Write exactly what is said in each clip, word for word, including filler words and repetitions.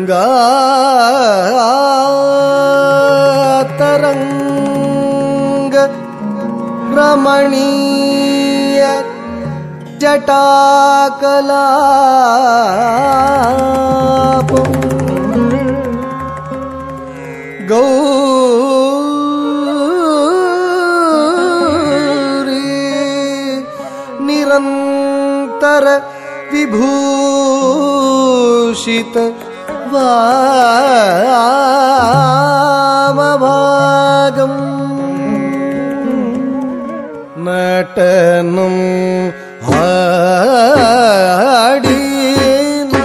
गङ्गातरङ्ग रमणीय जटाकलापम् गौरी निरन्तर विभूषित वामभागम् नटनं आडीना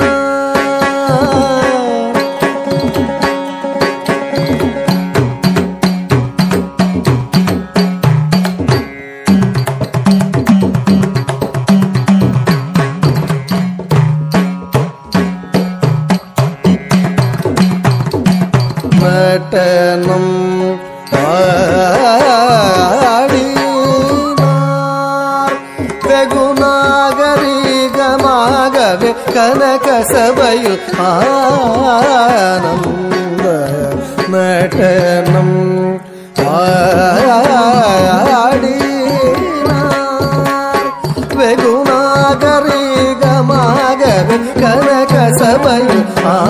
नटनं வெகுநாகரிகமாகவே கனக சபையில் ஆனந்த நடனம் ஆடினார். வெகுநாகரிகமாகவே கனக சபையில்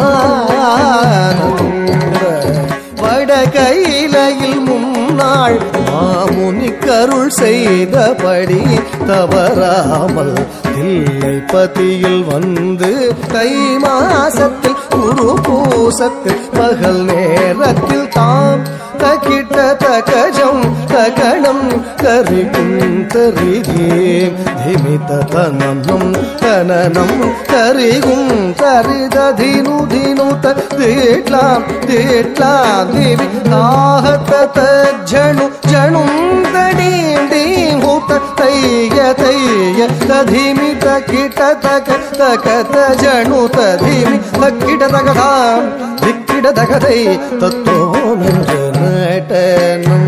ஆனந்த வடகையிலையில் முன்னாள் மாமுனி கருள் செய்தபடி தவறாமல் தில்லைப்பதியில் வந்து தை மாசத்தில் குரு பூசத்தில் பகல் நேரத்தில் தாம் தகிட்ட தகஜம் தகணம் கரிகும் தரிதேம் திமித தனனம் தனனம் கரிகும் தரிததினுதினுத தீட்லாம் தீட்லாம் திவி தாஹத ஜணு ஜணும் தடீம் டீம் ஹூத தைய தைய ததிமி தகிட்ட தக தகத ஜணு ததிமி தகிட்ட தகதாம் திக்கிட தகதை தத்தோமென்ற நடனம்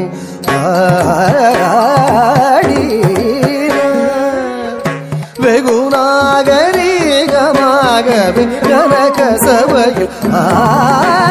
ஆடினார். வெகுநாகரிகமாகவே கனக சபையில் ஆ